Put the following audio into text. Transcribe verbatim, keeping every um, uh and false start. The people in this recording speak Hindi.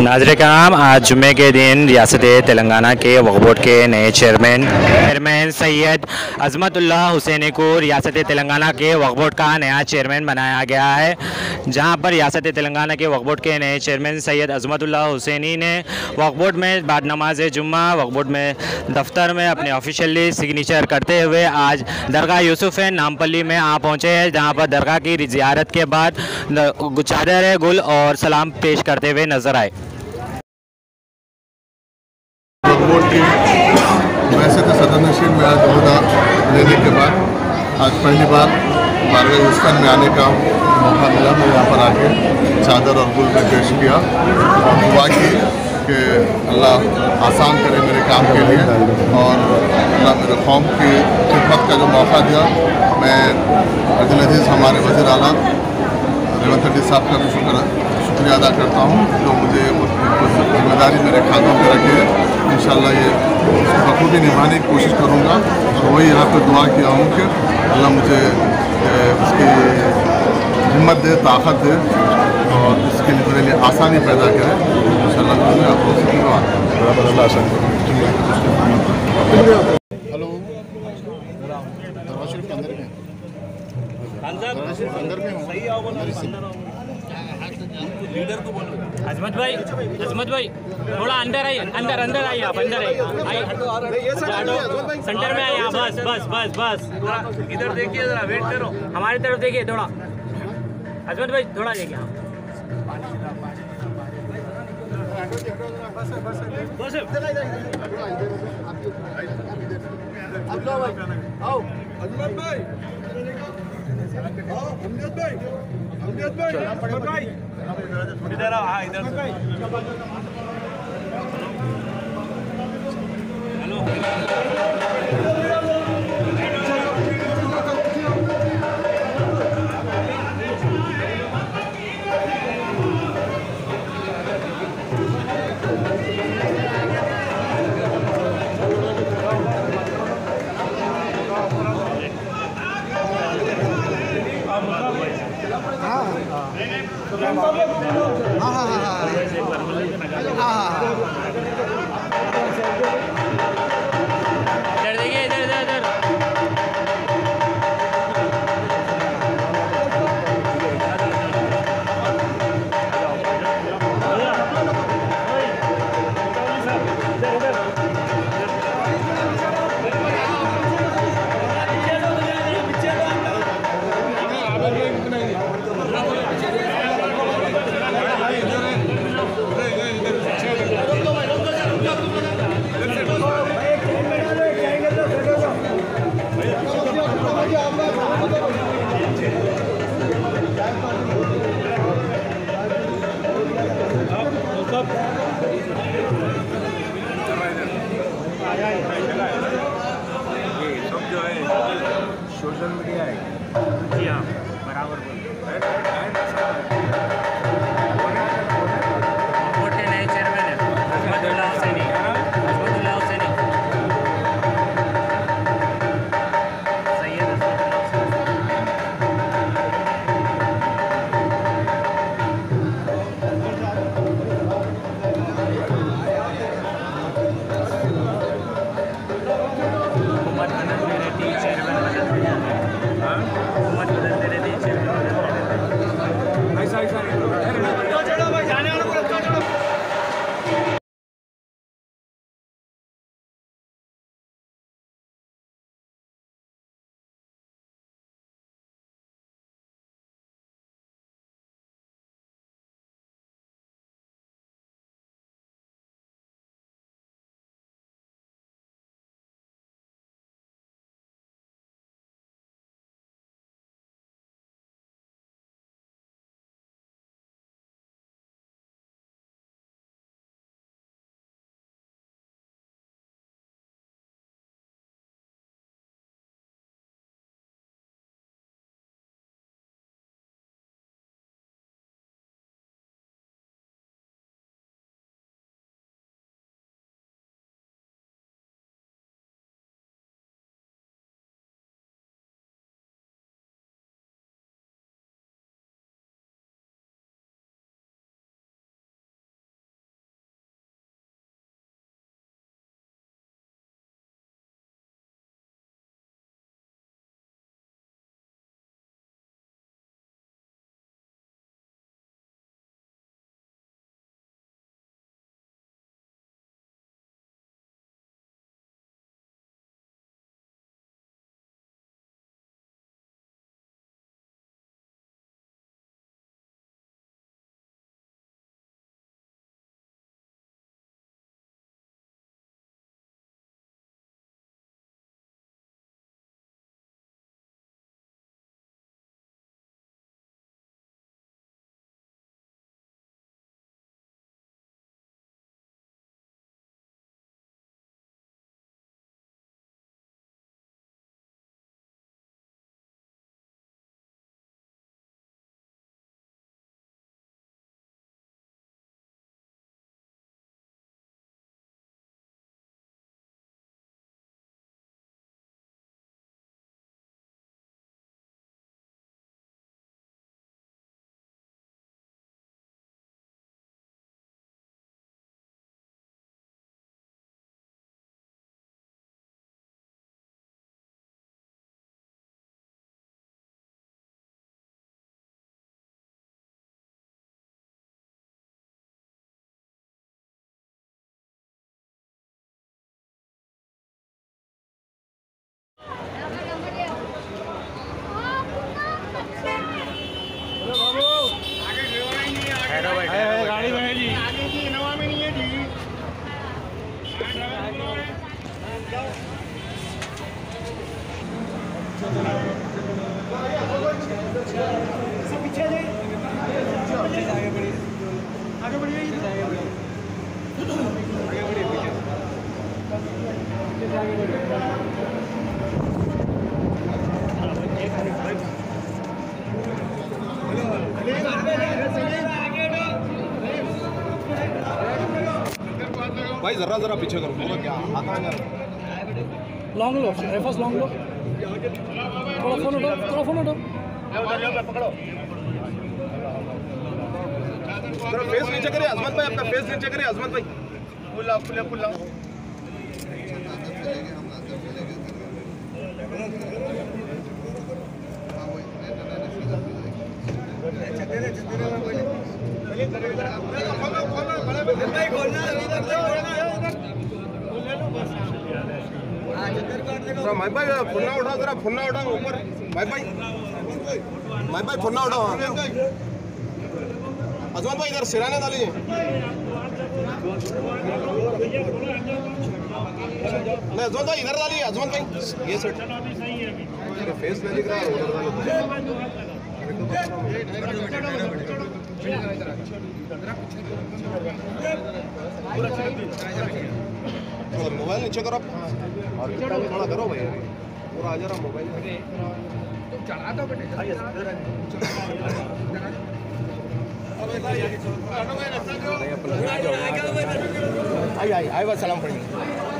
नाज़रीन कराम, आज जुमे के दिन रियासत तेलंगाना के वक्फ बोर्ड के नए चेयरमैन चेयरमैन सैयद अजमतुल्लाह हुसैनी को रियासत तेलंगाना के वक्फ बोर्ड का नया चेयरमैन बनाया गया है। जहां पर रियासत तेलंगाना के वक्फ बोर्ड के नए चेयरमैन सैयद अजमतुल्लाह हुसैनी ने वक्फ बोर्ड में बाद नमाज जुम्मा वक्फ बोर्ड में दफ्तर में अपने ऑफिशियली सिग्नेचर करते हुए आज दरगाह यूसुफ नामपल्ली में आ पहुँचे हैं, जहाँ पर दरगाह की ज़ियारत के बाद चादर गुल और सलाम पेश करते हुए नजर आए। बोर्ड की वैसे तो सदर नशीन में आज ओहदा लेने के बाद आज पहली बार बारगाह यूसुफ में आने का मौका मिला। मैं यहाँ पर आके चादर और गुल में पेश किया और दुआ की कि अल्लाह आसान करे मेरे काम के लिए और अल्लाह मेरे कौम की खिदमत का जो मौका दिया। मैं अब्दुल अजीज़ हमारे वज़ीर आला रेवंत रेड्डी साहब का भी शुक्र शुक्रिया अदा करता हूँ जो मुझे जिम्मेदारी मेरे खातों पर रखी है। इंशाअल्लाह ये बखूबी निभाने की कोशिश करूँगा और वही यहाँ पर दुआ किया हूँ कि अल्लाह मुझे उसकी हिम्मत दे, ताकत दे और इसके लिए मेरे लिए आसानी पैदा करे। इंशाअल्लाह मैं आप लोगों से दुआ करता हूँ। हेलो, दरबार शरीफ के अंदर में दरबार शरीफ अंदर में हूँ। सही आओ, लीडर को बोलो। अजमत भाई, अजमत भाई थोड़ा अंदर आइए, अंदर अंदर आइए, आप अंदर आइए, सेंटर में आइए। बस बस बस बस इधर देखिए, जरा वेट करो, हमारी तरफ देखिए थोड़ा। अजमत भाई थोड़ा देखिए। हाँ अजमत भाई, अमजद भाई, अमजद भाई, इधर आओ। हाँ इधर हाँ हाँ हाँ इधर देखिए, इधर इधर इधर सोशल मीडिया है। जी हाँ, बराबर बोर्ड के नए चेयरमैन है अजमतुल्लाह हुसैनी। अजमतुल्लाह हुसैनी सैयद हुकूमत अनंत रेड्डी चेयरमैन बना। भाई जरा जरा पीछे करो पूरा क्या आता है लॉन्ग लो फर्स्ट लॉन्ग लो थोड़ा फोन उठो थोड़ा फोन उठो पकड़ो जरा फेस नीचे करिए अजमत भाई अपना फेस नीचे करिए अजमत भाई पुल्ला पुल्ला पुल्ला भाई भाई फुन्ना उठाओ जरा फुन्ना उठाओ ऊपर भाई भाई भाई भाई फुन्ना उठाओ अजमत भाई इधर सिराने डालिए नहीं अजमत भाई इधर डालिए अजमत भाई ये सेट फेस नहीं दिख रहा है उधर डालो मोबाइल नीचे करो और थोड़ा करो भाई पूरा आ जा रहा मोबाइल चढ़ा दो बेटे आई आई आई सलाम पढ़ेंगे